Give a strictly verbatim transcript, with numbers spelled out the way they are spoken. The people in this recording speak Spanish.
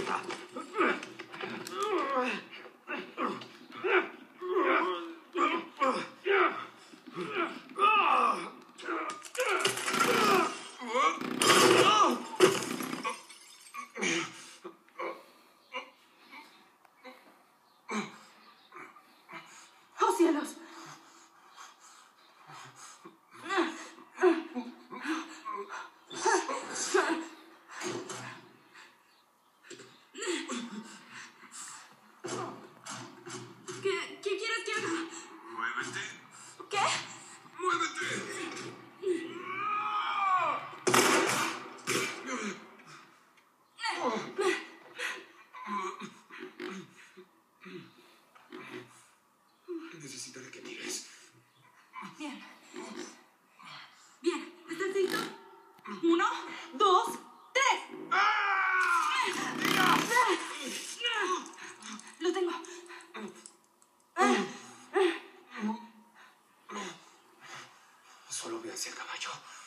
¡Oh, cielos! ¿Qué, ¿Qué quieres que haga? ¡Muévete! ¿Qué? ¡Muévete! Necesitaré que tires. Bien. Bien. ¿Estás listo? Uno, dos, tres. Lo tengo. Solo ve hacia el caballo.